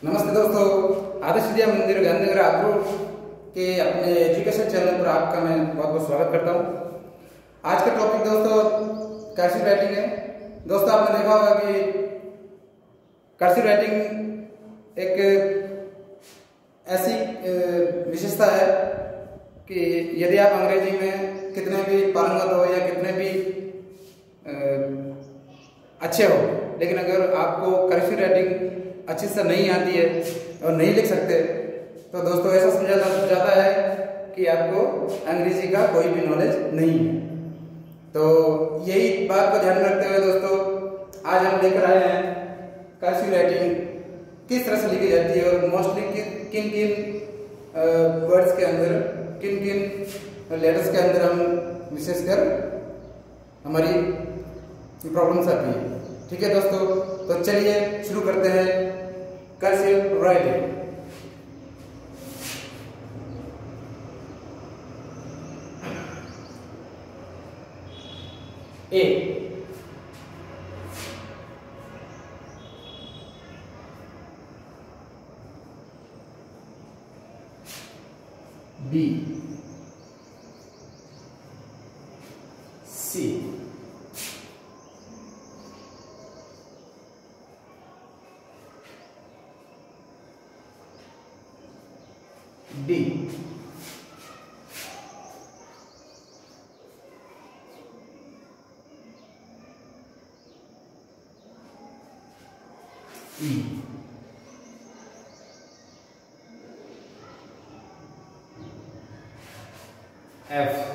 नमस्ते दोस्तों, आदर्श विद्या मंदिर गांधीनगर आगरू के अपने एजुकेशन चैनल पर आपका मैं बहुत बहुत स्वागत करता हूं। आज का टॉपिक दोस्तों कर्सिव राइटिंग है। दोस्तों आपने देखा होगा कि कर्सिव राइटिंग एक ऐसी विशेषता है कि यदि आप अंग्रेजी में कितने भी पारंगत हो या कितने भी अच्छे हो, लेकिन अगर आपको कर्सिव राइटिंग अच्छी से नहीं आती है और नहीं लिख सकते तो दोस्तों ऐसा समझा जाता है कि आपको अंग्रेजी का कोई भी नॉलेज नहीं है। तो यही बात को ध्यान में रखते हुए दोस्तों आज हम लेकर आए हैं कर्सिव राइटिंग किस तरह से लिखी जाती है और मोस्टली किन किन वर्ड्स के अंदर, किन किन लेटर्स के अंदर हम विशेषकर हमारी प्रॉब्लम्स आती है। ठीक है दोस्तों, तो चलिए शुरू करते हैं cursive writing. A B C D E F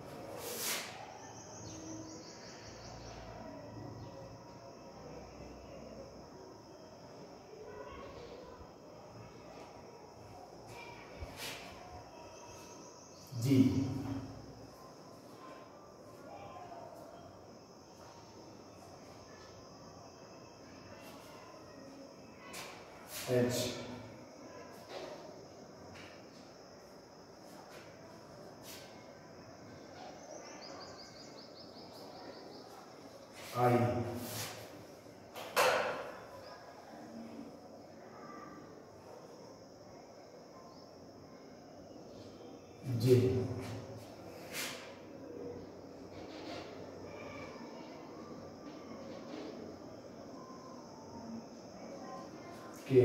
G H I J K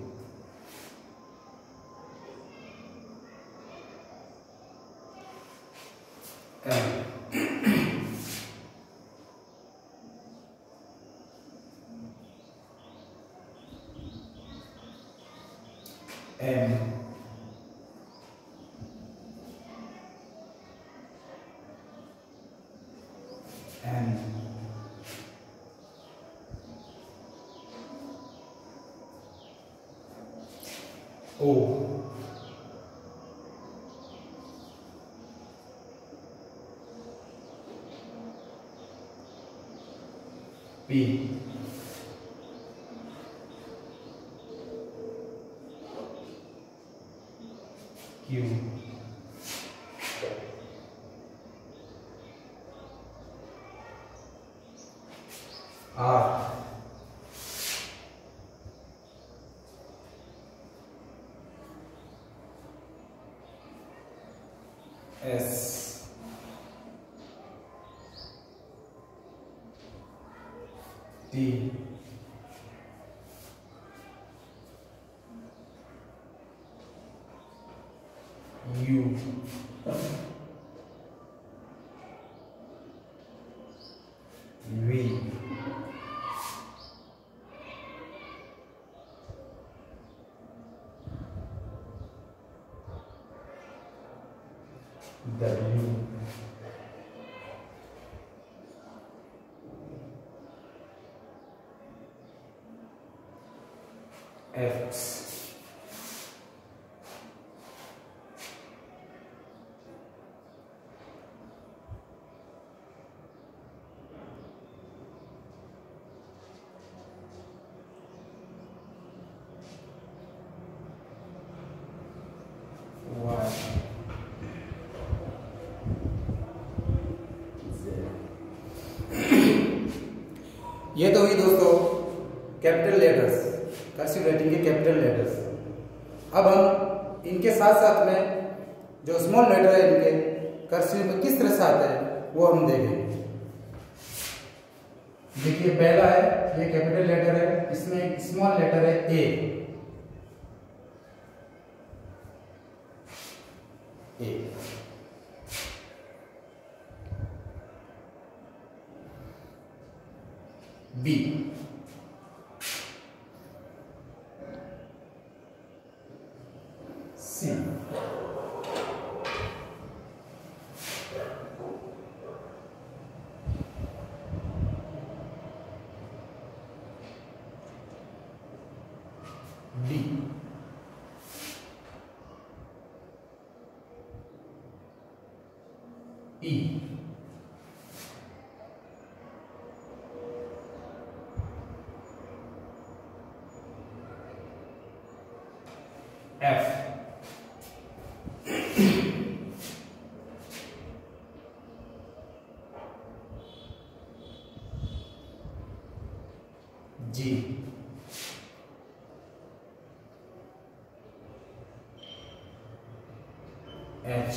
M N O P Q R S T U V W X Y ये तो हुई दोस्तों कैपिटल लेटर्स। कर्सिव राइटिंग के कैपिटल लेटर्स। अब हम इनके साथ साथ में जो स्मॉल लेटर है इनके कर्सिव में किस तरह से आता है वो हम देखेंगे। देखिए पहला है, ये कैपिटल लेटर है, इसमें एक स्मॉल लेटर है A. B, C, D, E, F, G, H,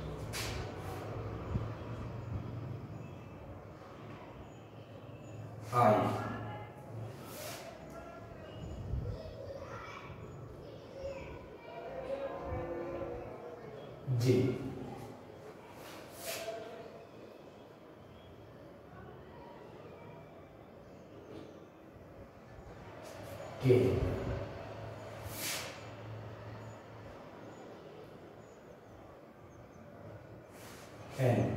I, G, K, N,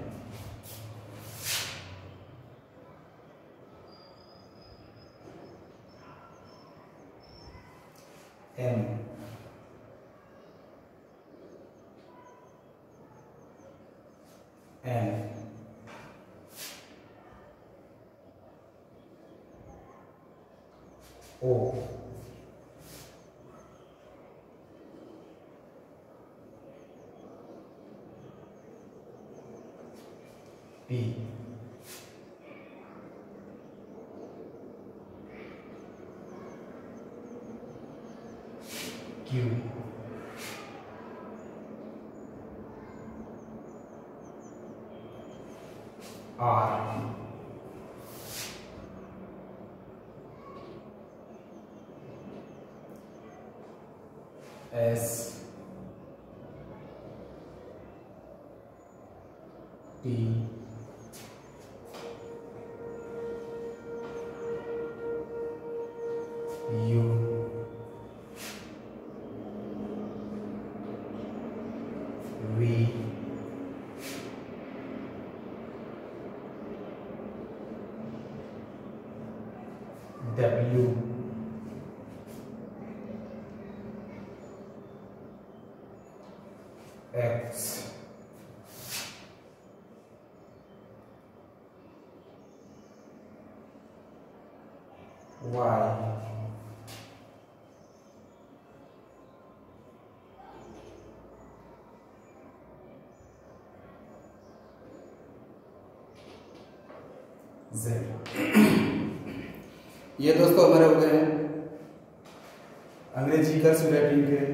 M, N, O, P, Q, R, S, T, U, V, W, X, Y, Z. ये दोस्तों हमारे हो गए हैं अंग्रेजी कर्सिव राइटिंग के।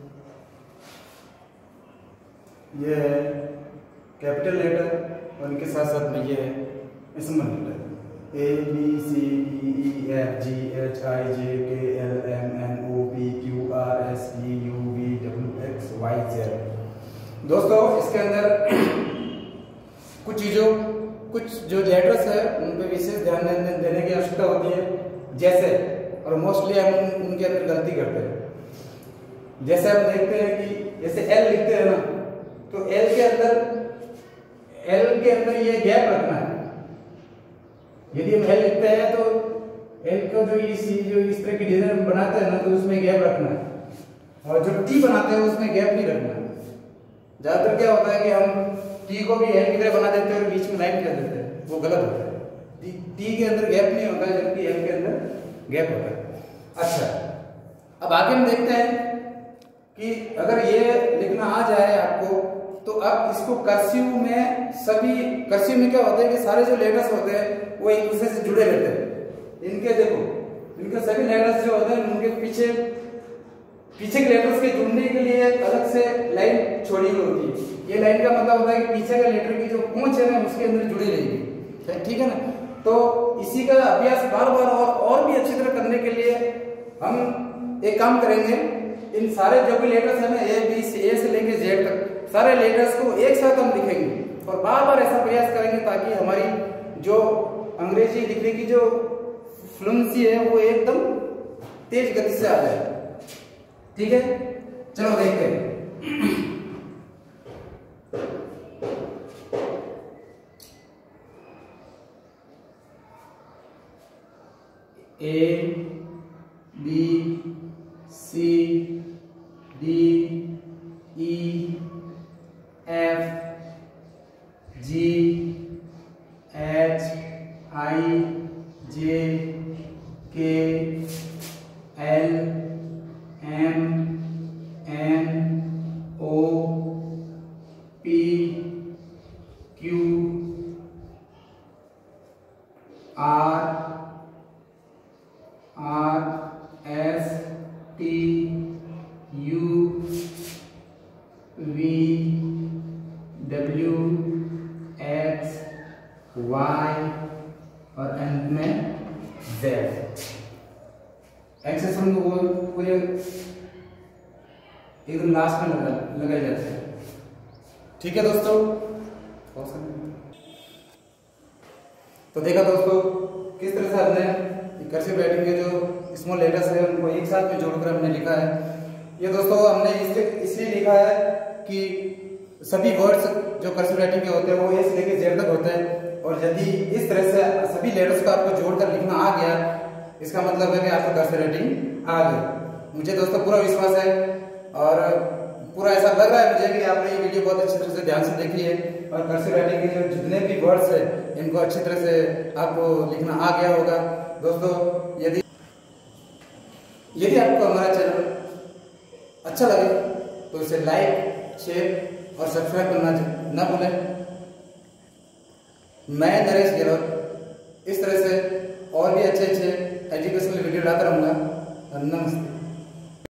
ये है कैपिटल लेटर और इनके साथ साथ में ये है small letter A B C D E F G H I J K L M N O P Q R S T U V W X Y Z. दोस्तों इसके अंदर कुछ चीज़ों कुछ जो लेटर्स है उन पर विशेष ध्यान देने की आवश्यकता होती है। जैसे और मोस्टली हम उनके अंदर गलती करते हैं। जैसे हम देखते हैं कि जैसे एल लिखते हैं ना, तो एल के अंदर ये गैप रखना है। यदि हम एल लिखते हैं तो एल को जो इस तरह की डिजाइन बनाते हैं ना, तो उसमें गैप रखना है। और जो टी बनाते हैं उसमें गैप नहीं रखना है। ज्यादातर क्या होता है कि हम टी को भी एल की तरह बना देते हैं और बीच में लाइन कर देते हैं, वो गलत होता है। टी के अंदर गैप नहीं होता है, जबकि एल के अंदर गैप होता है। अच्छा, अब आगे हम देखते हैं कि अगर ये लिखना आ जाए आपको, तो अब इसको कर्सिव में कर्सिव में क्या होता है कि सारे जो लेटर्स होते हैं वो एक दूसरे से जुड़े रहते हैं। इनके देखो, इनके सभी लेटर्स जो होते हैं उनके पीछे पीछे के लेटर्स के जुड़ने के लिए एक अलग से लाइन छोड़ी हुई होती है। ये लाइन का मतलब होता है कि पीछे के लेटर की जो पूंछ है ना उसके अंदर जुड़ी रहेगी, ठीक है ना। तो इसी का अभ्यास बार बार और भी अच्छी तरह करने के लिए हम एक काम करेंगे, इन सारे जो भी लेटर्स है ना ए बी सी ए से लेके जेड तक सारे लेटर्स को एक साथ हम लिखेंगे और बार बार ऐसा प्रयास करेंगे ताकि हमारी जो अंग्रेजी लिखने की जो फ्लुएंसी है वो एकदम तेज गति से आ जाए, ठीक है। चलो देखते हैं। A B C D E F G H I J K L M N O P Q R S T U V W X Y और अंत में जेड। एक्सेशन को पूरे एकदम लास्ट में लगाए जाते हैं, ठीक है दोस्तों। तो देखा दोस्तों किस तरह से हमने कर्सिव राइटिंग के जो स्मॉल लेटर्स है उनको एक साथ में जोड़कर हमने लिखा है। ये दोस्तों हमने इसलिए लिखा है कि सभी वर्ड्स जो कर्सिव राइटिंग के होते हैं वो ए से लेकर जेड तक होते हैं, और यदि इस तरह से सभी लेटर्स को आपको जोड़कर लिखना आ गया इसका मतलब है कि आपको कर्सिव राइटिंग आ गई। मुझे दोस्तों पूरा विश्वास है और पूरा ऐसा लग रहा है मुझे कि आपने ये वीडियो बहुत अच्छी तरह से ध्यान से देखी है और कर्सिव राइटिंग के जो जितने भी वर्ड्स है इनको अच्छी तरह से आपको लिखना आ गया होगा। दोस्तों यदि आपको हमारा चैनल अच्छा लगे तो इसे लाइक शेयर और सब्सक्राइब करना न भूलें। मैं नरेश गहलोत इस तरह से और भी अच्छे एजुकेशनल वीडियो लाता रहूँगा। नमस्ते।